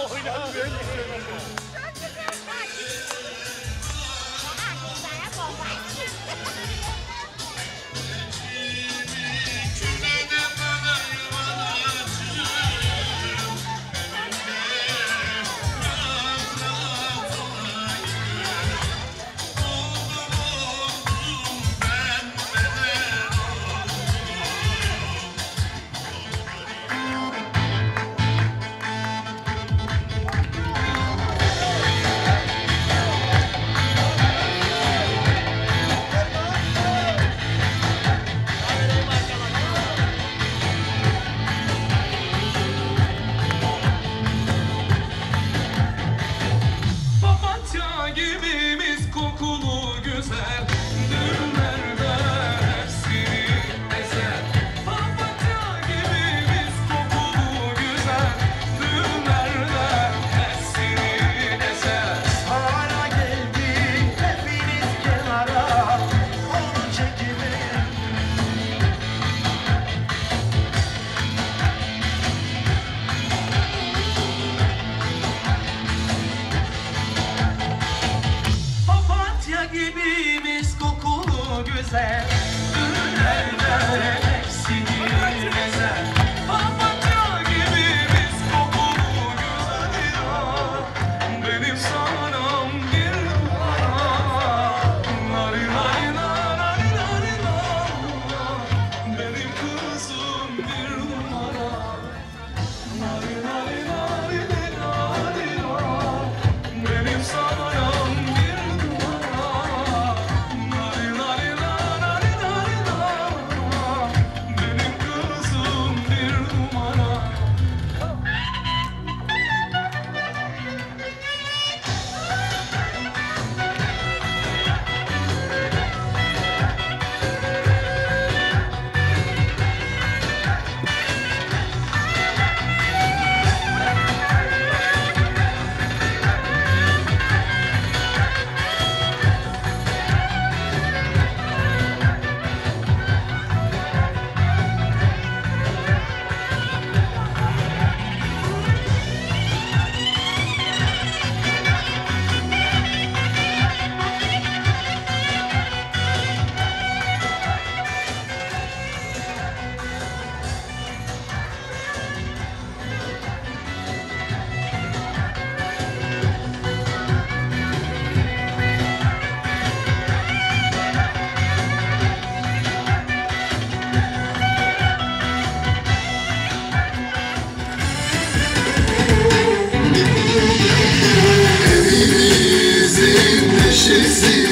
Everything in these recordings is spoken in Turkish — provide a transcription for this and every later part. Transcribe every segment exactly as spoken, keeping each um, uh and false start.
köşesi,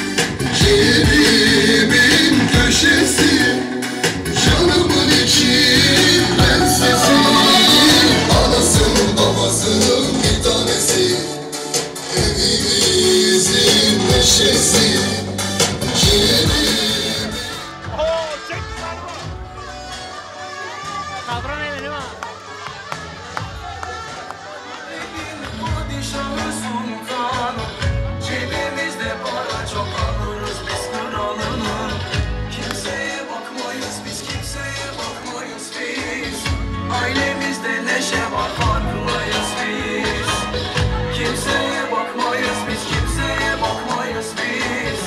ciğerimin köşesi, canımın içi prensesi, anasının babasının bir tanesi, evimizin neşesi, ciğerimin... Ailemizde neşe var, farklıyız biz. Kimseye bakmayız biz, kimseye bakmayız biz.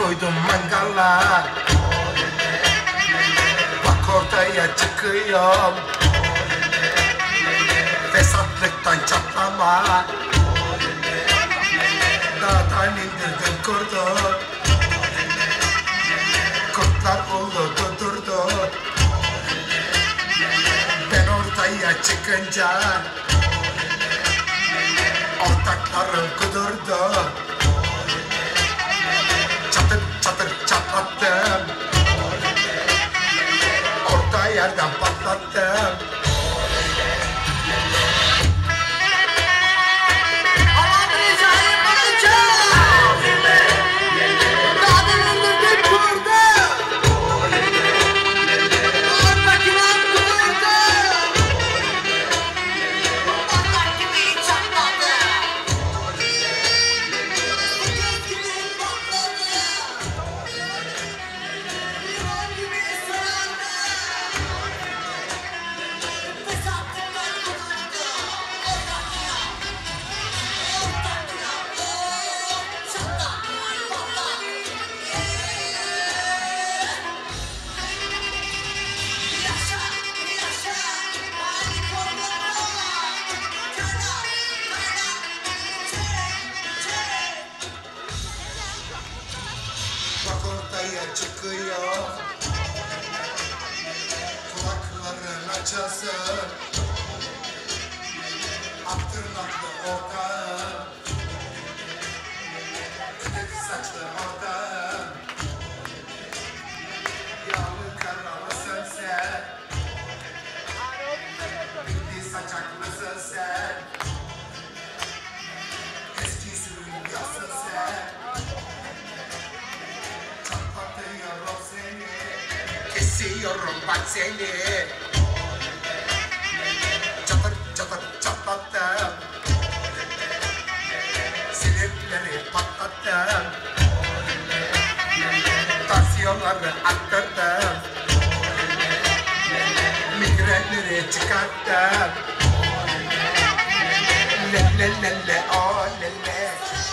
koydum mangala. Bak ortaya çıkıyorum, fesatlıktan çatlama. Dağdan indirdim kurdu, kurtlar oldu durdu. Ben ortaya çıkınca ortaklarım kudurdu. Çatır çatır çatlattım, orta yerden patlattım. Bak ortaya çıkıyor, kulakların açasın, ak tırnaklı ortağım, kıdık saçlı ortağım, yağlı karalısın sen, bildi saçaklısın sen, eski sürüm yasın sen. Çatlatıyorum seni, kesiyorum bak seni. Çatır çatır çatlattım, sinirleri patlattım, tansiyonları arttırdım, migrenleri çıkarttım. Le le le le oh le le.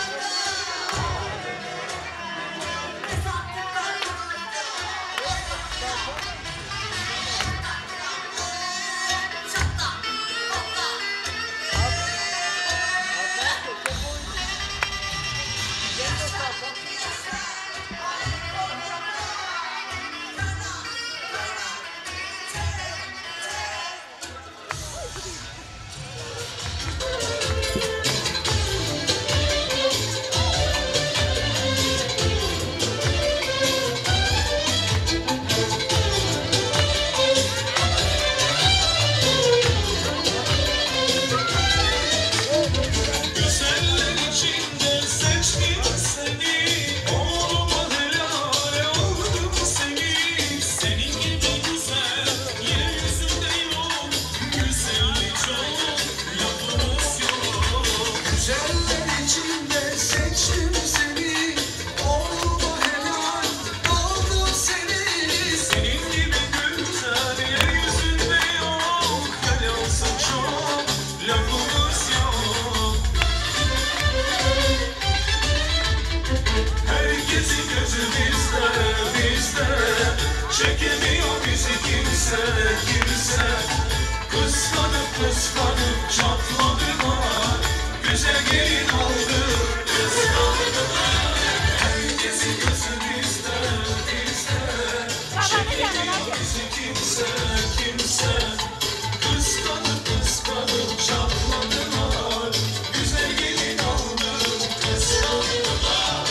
Çekemiyor bizi kimse, kimse. Kıskanıp kıskanıp çatladılar, güzel gelin aldı, kıskandılar. Herkesi gözü bizde, bizde. Çekemiyor bizi kimse, kimse. Kıskanıp kıskanıp çatladılar, güzel gelin aldı, kıskandılar.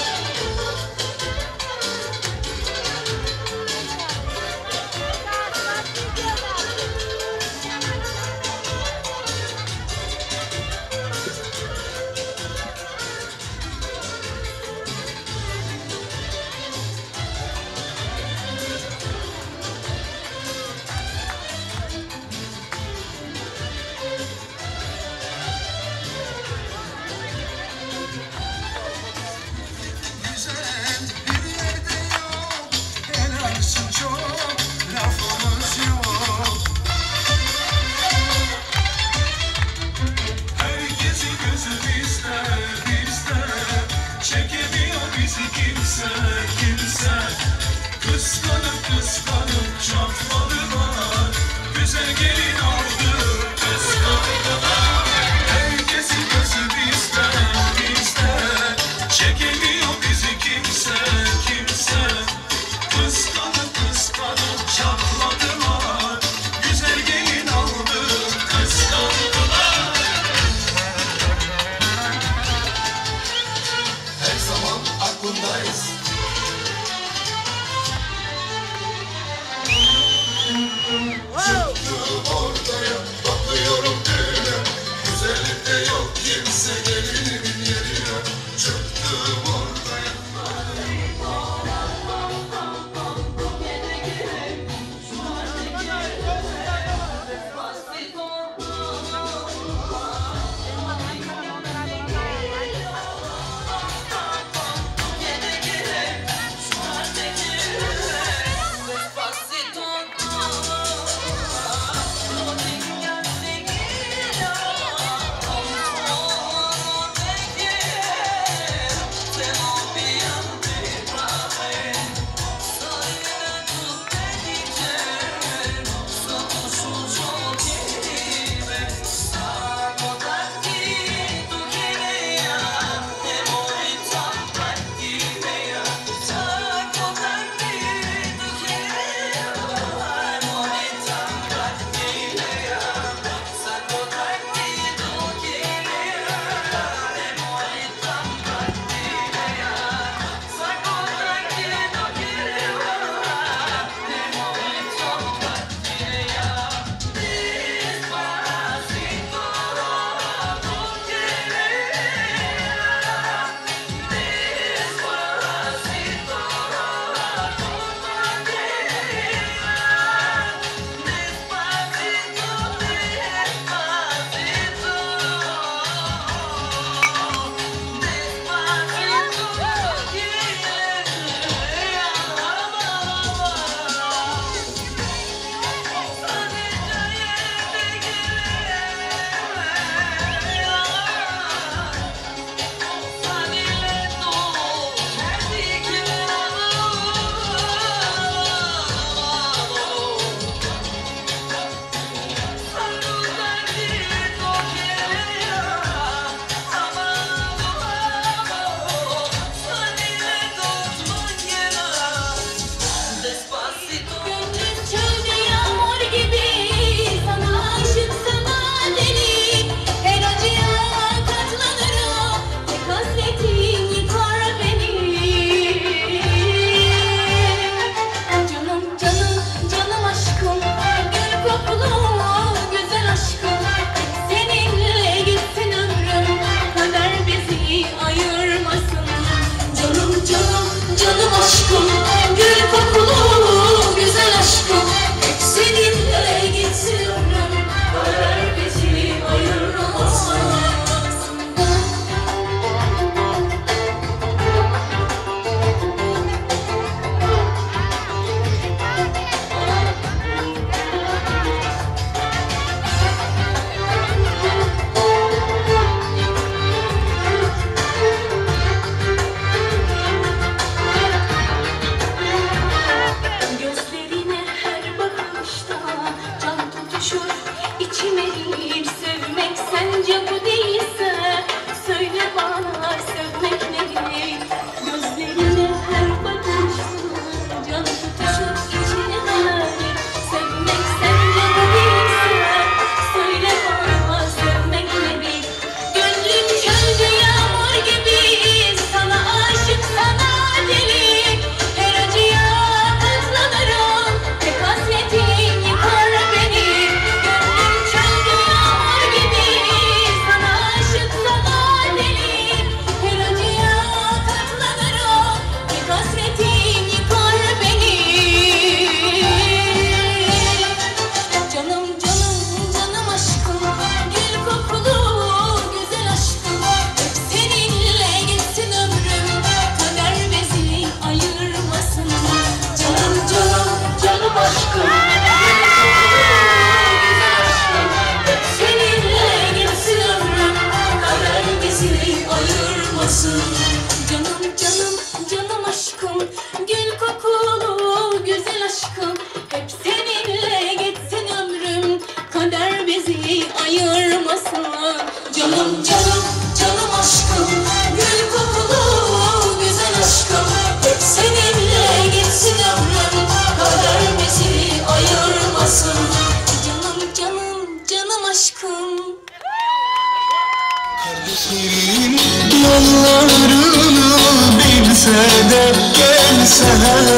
Kardeşlerin yollarını bilse de gelse,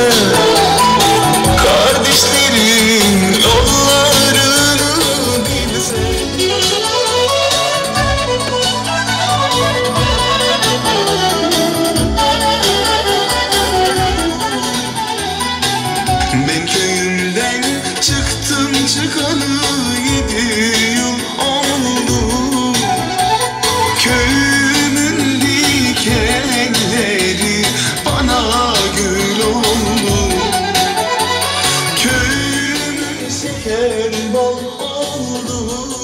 kardeşlerin yollarını bilse. Ben köyümden çıktım çıkalı yedi yıl oldu. Köyümün dikenleri bana gül oldu. Köyümün şeker bal oldu.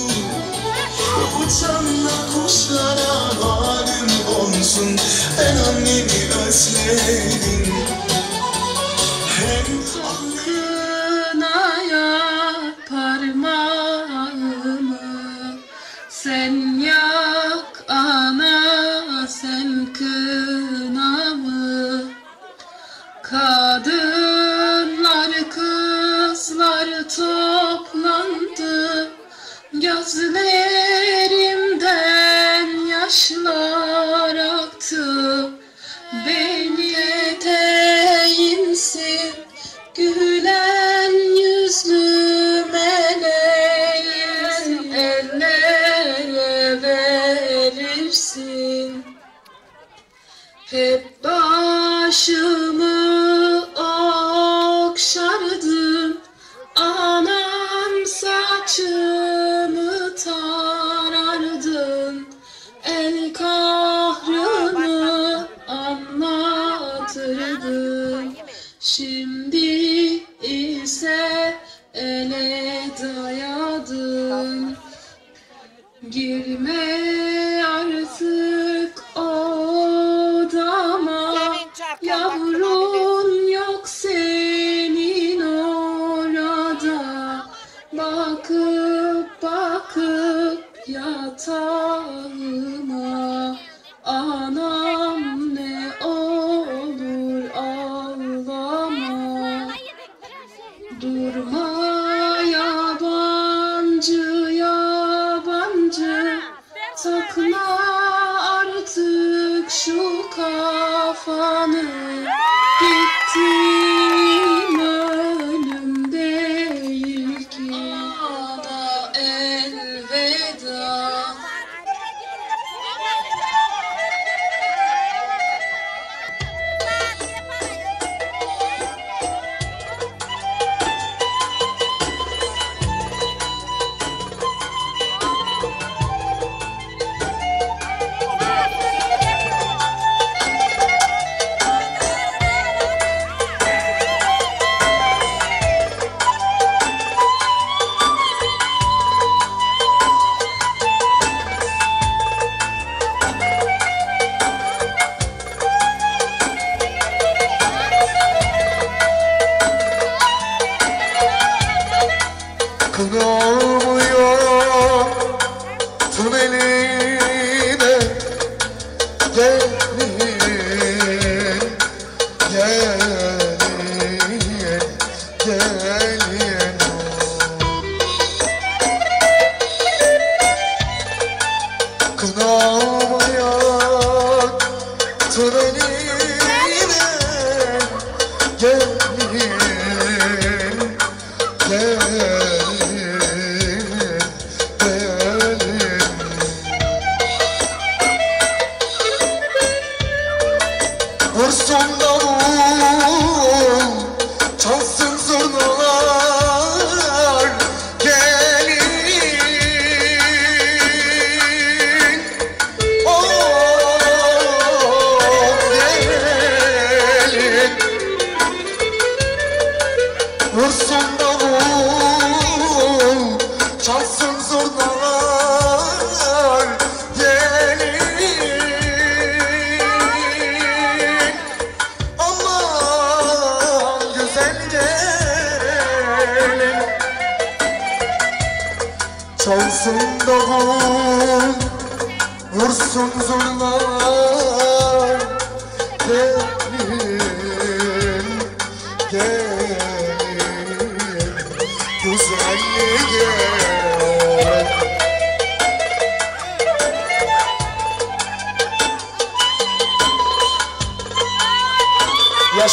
Uçan kuşlara halim olsun. Ben annemi özledim. Hem Kınaya parmağımı sen yak ana, sen kınamı. Kadınlar kızlar toplandı, gözlerimden yaşlar aktı. Beni eteğimsin, gülen yüzlü meleğim, ellere verirsin. Hep başımı okşardın, anam saçımı tarardın. El kahrını anlatırdın. Şimdi ise ele dayadın. Girme artık odama, yavrun yok senin orada. Bakıp bakıp yatağıma, anam ne olur ağlama. Durma yabancı yabancı, takma artık şu kafanı. Gittiğim ölüm değil ki, bana elveda. Kınamıyor tüneline gelin, gelin, gelin. Kınamıyor tüneline gelin, gelin. Vursun davul, çalsın zurnalar, gelin. Oh, gelin. Vursun davul, çalsın zurnalar, gelin. Aman güzel gelin. Çalsın davul, vursun zurnalar, gelin, gelin, güzel gelin.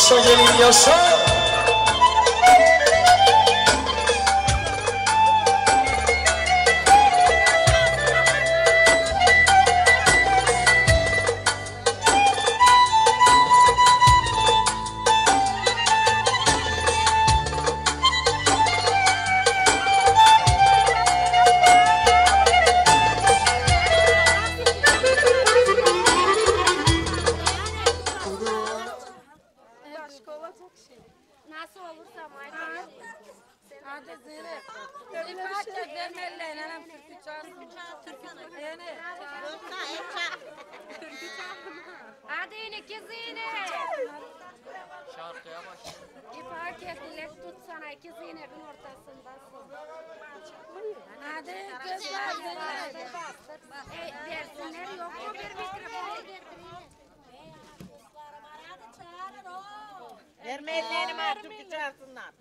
Yaşa gelin yaşa. Nasıl olursa maydan. Hadi Zeynep. İpak gözlerim elleyin. Anam türkü çalsın. Türkü yani. Hadi yine kız yine. Şarkıya başla. İpak dilek tutsana kız yine bin ortasındasın. Hadi kızlar Zeynep. E, versinler yok mu bir mikrofon? Vermeyeceğim artık bir çalsınlar.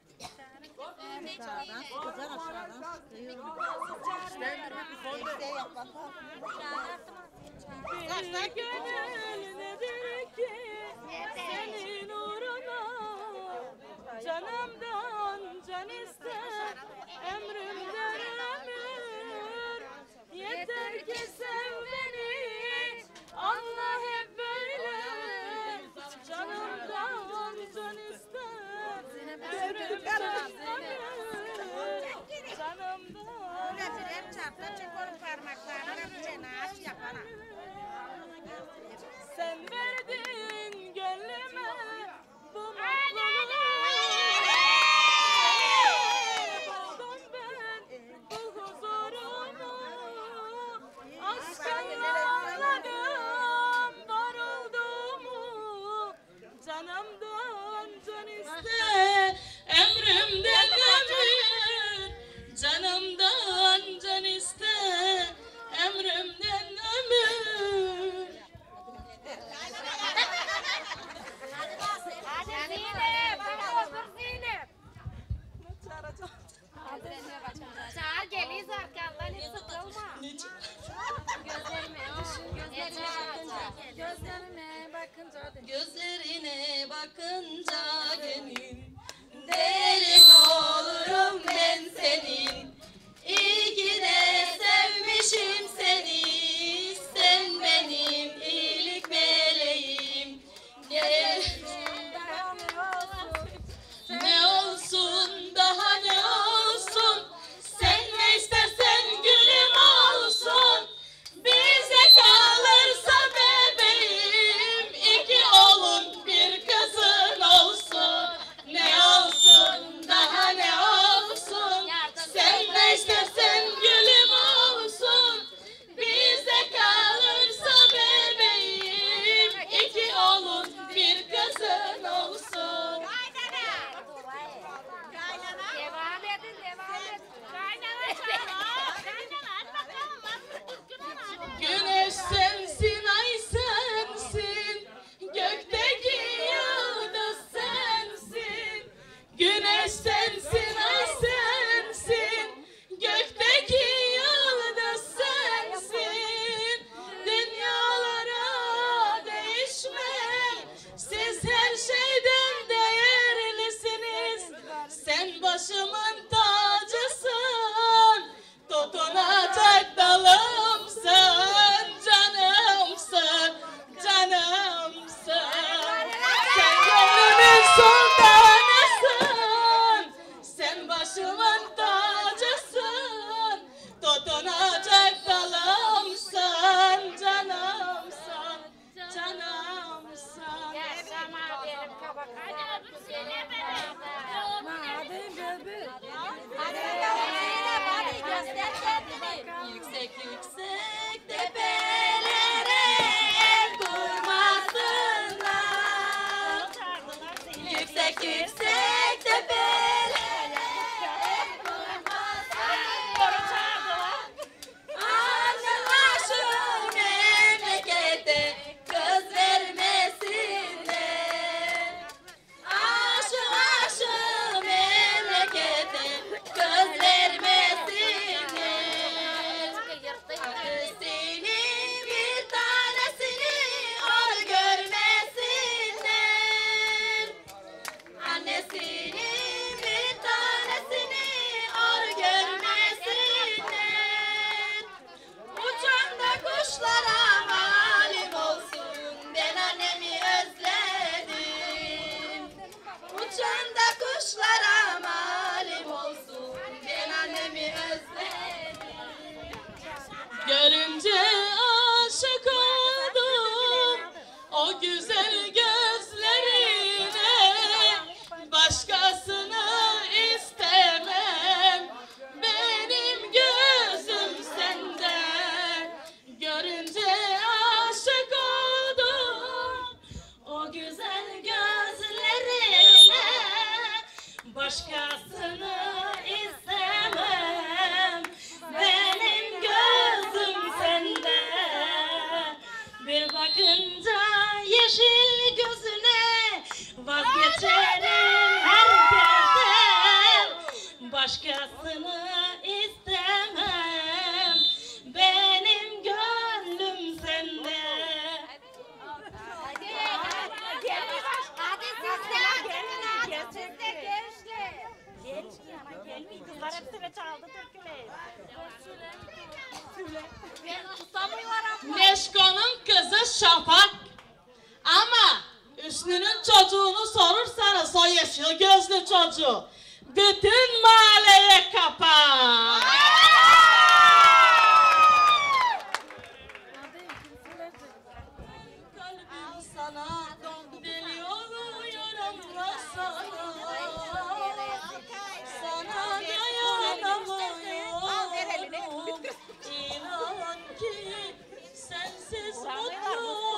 Kaçta gönül nedir ki senin uğruna canımdan can ister emrimden ömür yeter ki sev beni anla hep böyle canımdan can ister emrimden ömür canımdan sen verdin gönlüme bu mutluluğu buldum ben bu huzurumu aşkınla anladım var olduğumu canımdan can iste emrimden ömür canımdan can iste emrimden ömür. Zeynep, bana otur Zeynep. Çağır geliyiz arkandan hiç sıkılma. Gözlerime, gözlerime bakınca, gözlerime bakınca. Gözlerine bakınca gönül derin olurum ben senin. İyi ki de sevmişim seni. Sen benim iyilik meleğim. Ne, ne olsun daha ne olsun. Sen ne istersen gülüm olsun. Bize kalırsa bebeğim iki oğlum bir kızın olsun. Ne olsun da Şafak. Ama Hüsnü'nün çocuğunu sorursanız o yeşil gözlü çocuğu bütün mahalleye kapar. Kalbim sana deli oluyorum sana. Sana dayanamıyorum. İnan ki sensiz mutlu